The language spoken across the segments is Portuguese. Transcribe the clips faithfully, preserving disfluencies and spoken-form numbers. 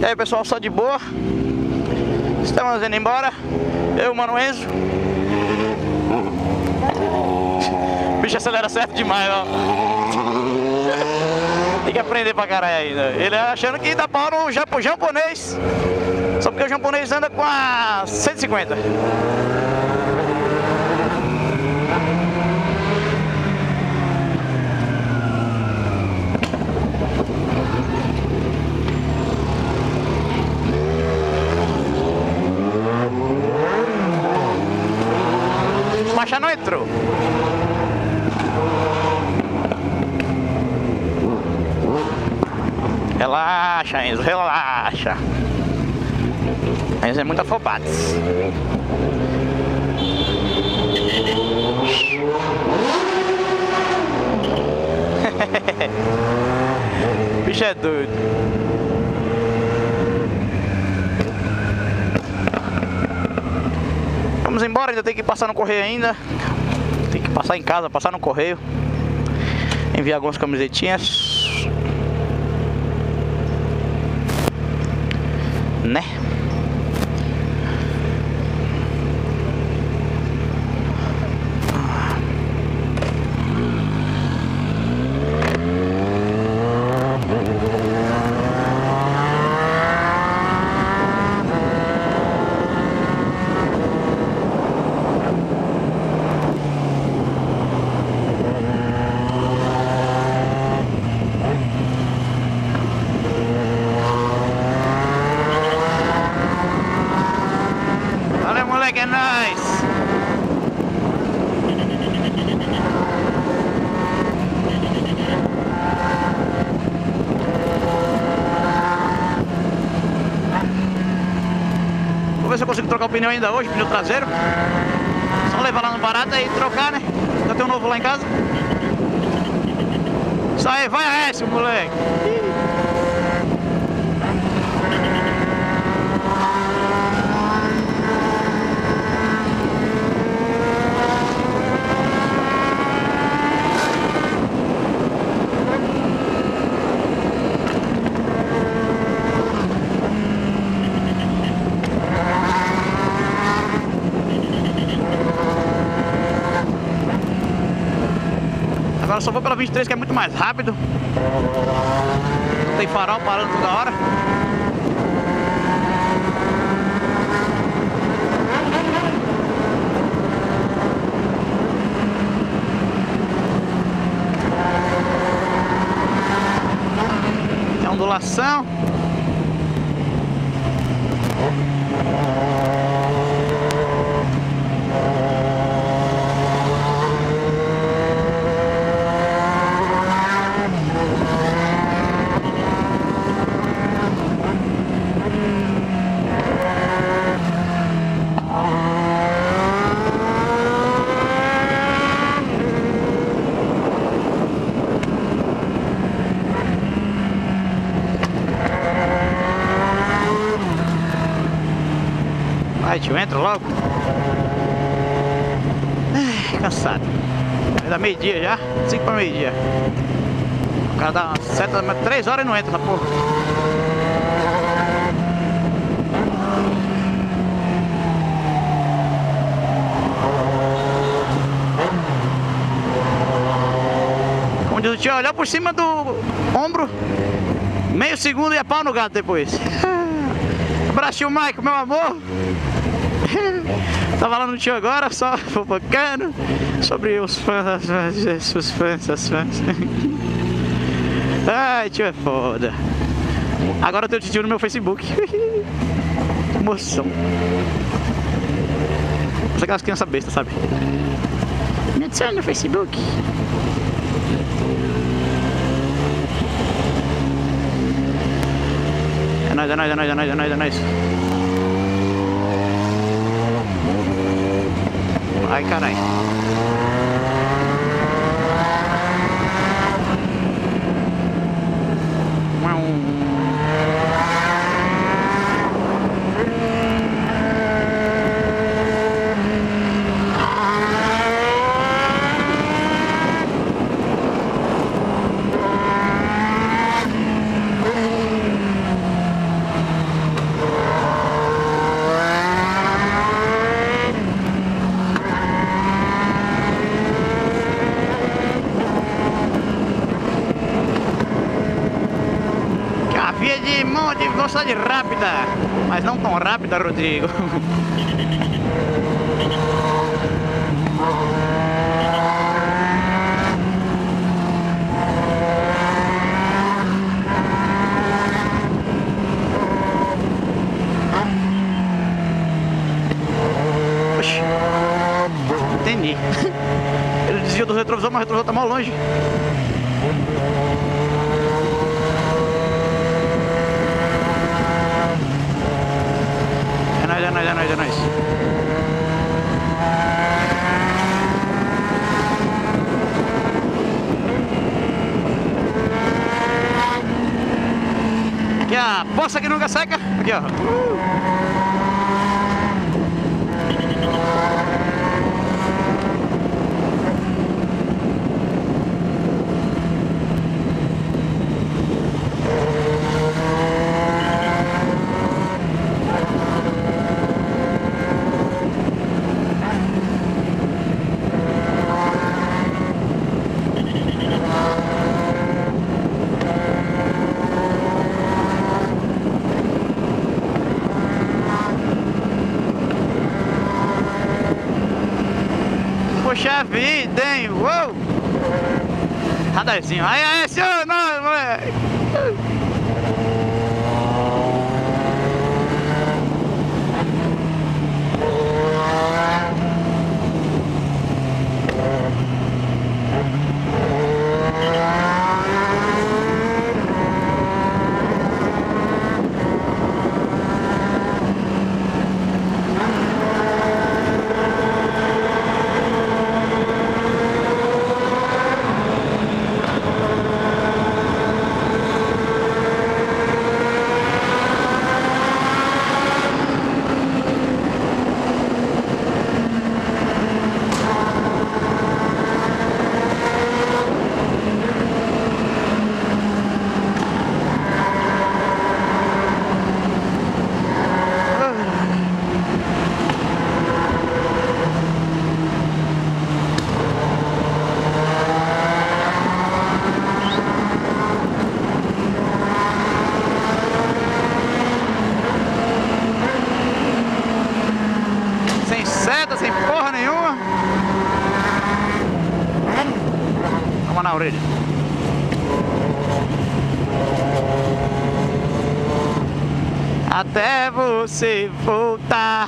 E aí pessoal, só de boa. Estamos indo embora. Eu, mano, Enzo. O bicho acelera certo demais, ó. Tem que aprender pra caralho ainda. Ele achando que dá pau no japo, japonês. Só porque o japonês anda com a cento e cinquenta. Marcha não entrou. Relaxa, Enzo, relaxa. Enzo é muito afobado. O bicho é doido. Vamos embora, ainda tem que passar no correio ainda. Tem que passar em casa, passar no correio. Enviar algumas camisetinhas. Né? É nóis! Vou ver se eu consigo trocar o pneu ainda hoje, pneu traseiro. Só levar lá no Barata e trocar, né? Já tem um novo lá em casa. Isso aí, vai a S, moleque! Agora só vou pela vinte e três, que é muito mais rápido. Não tem farol parando toda hora. Tem ondulação. Vai, tio, entra logo. Ai, cansado. Vai dar meio-dia já, cinco para meio-dia. O cara dá umas sete, três horas e não entra na porra. Como diz o tio, olhar por cima do ombro, meio segundo e é pau no gato depois. Abraço, Maico, meu amor. Tava lá no tio agora, só fofocando sobre os fãs, os fãs, os fãs. Ai, tio é foda. Agora eu tenho o tio no meu Facebook. Emoção. Só aquelas crianças bestas, sabe? Me adiciona no Facebook. É nóis, é nóis, é nóis, é nóis, é nóis, é nóis. Ai, carai. dia de monte de velocidade rápida, mas não tão rápida, Rodrigo. Oxi, entendi. Ele desviou do retrovisor, mas o retrovisor tá mal longe. É nóis, é nóis, é nóis, é nóis. Aqui a poça que nunca seca. Aqui, ó. Poxa vida, hein? Uou! Radarzinho. Aí, aí, senhor! Não, moleque! Sem porra nenhuma. Vamos na orelha. Até você voltar.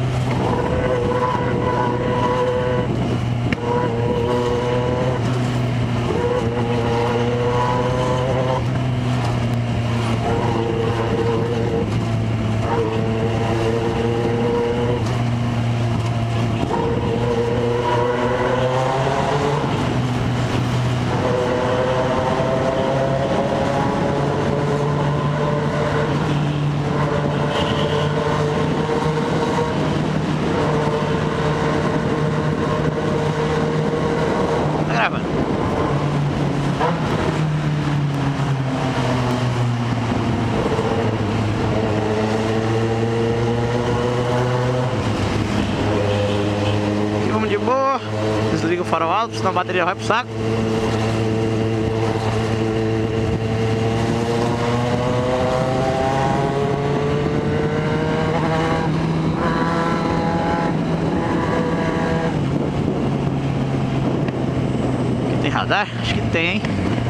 Desliga o farol alto, senão a bateria vai pro saco. Aqui tem radar? Acho que tem, hein?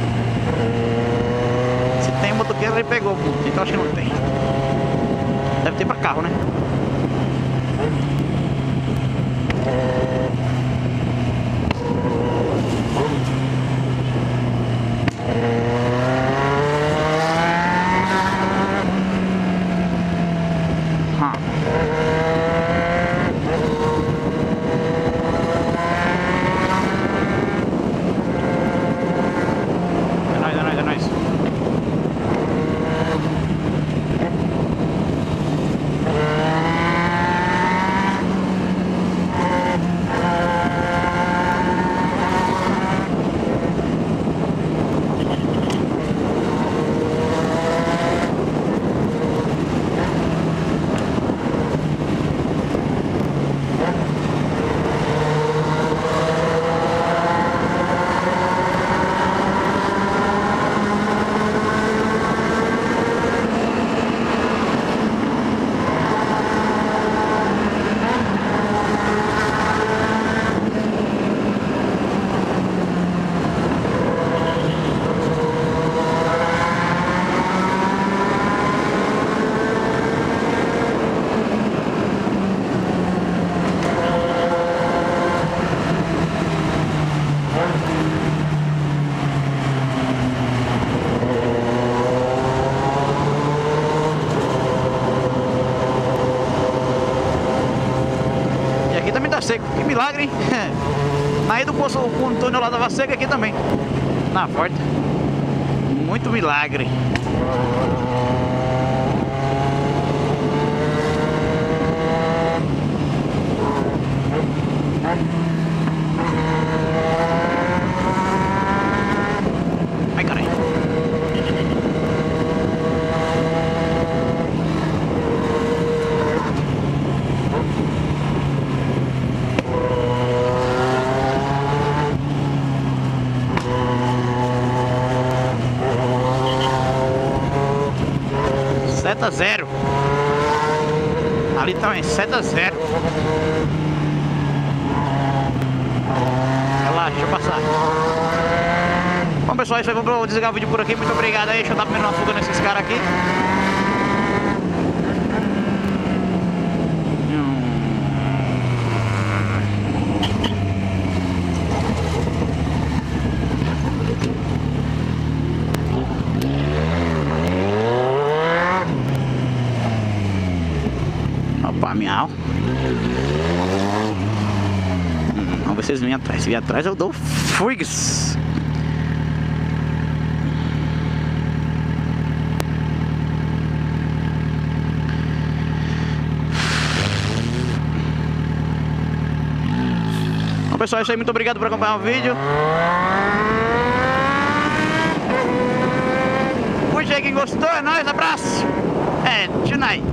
Se tem um motoqueiro, ele pegou, então acho que não tem. Deve ter pra carro, né? tá seco. Que milagre, hein? Na ida o poço, o túnel lá tava seco, aqui também. Na volta. Muito milagre. Ai, caralho. Seta zero. Ali também, seta zero. Relaxa, deixa eu passar. Bom, pessoal, isso aí, vou desligar o vídeo por aqui. Muito obrigado aí. Deixa eu dar primeiro uma fuga nesses caras aqui. Opa, miau. Hum, vamos ver se eles vêm atrás. Se vier atrás eu dou frigs. Bom, pessoal, é isso aí. Muito obrigado por acompanhar o vídeo. Curte aí quem gostou. É nóis, abraço. É, tonight.